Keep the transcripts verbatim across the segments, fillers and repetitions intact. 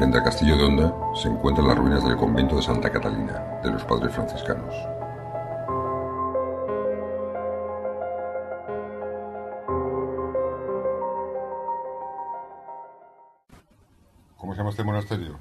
Frente al castillo de Onda se encuentran las ruinas del convento de Santa Catalina, de los padres franciscanos. ¿Cómo se llama este monasterio?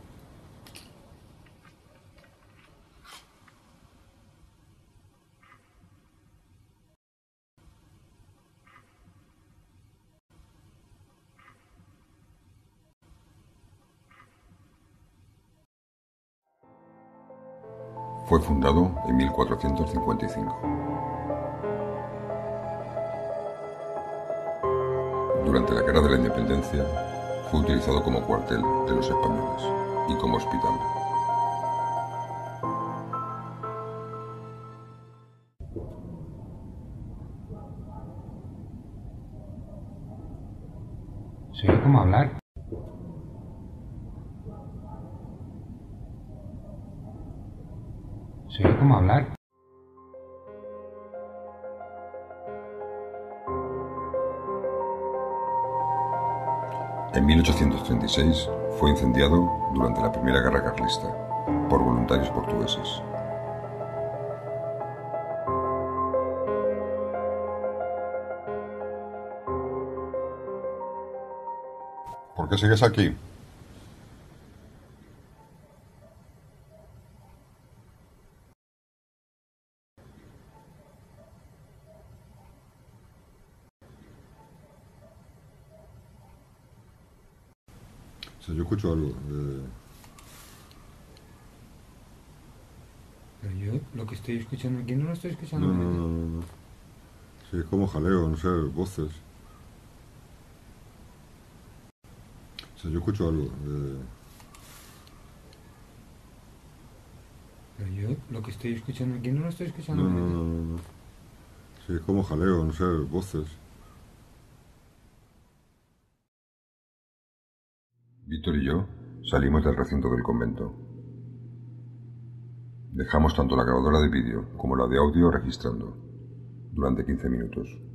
Fue fundado en mil cuatrocientos cincuenta y cinco. Durante la Guerra de la Independencia fue utilizado como cuartel de los españoles y como hospital. ¿Se oye cómo hablar? ¿Se oye cómo hablar? En mil ochocientos treinta y seis fue incendiado durante la Primera Guerra Carlista por voluntarios portugueses. ¿Por qué sigues aquí? O sea, yo escucho algo. Eh... Pero yo lo que estoy escuchando aquí no lo estoy escuchando. No, no, no, no, no. Sí, es como jaleo, no sé, voces. O sea, yo escucho algo. Eh... Pero yo lo que estoy escuchando aquí no lo estoy escuchando. No, no, no, no, no. Sí, es como jaleo, no sé, voces. Víctor y yo salimos del recinto del convento. Dejamos tanto la grabadora de vídeo como la de audio registrando durante quince minutos.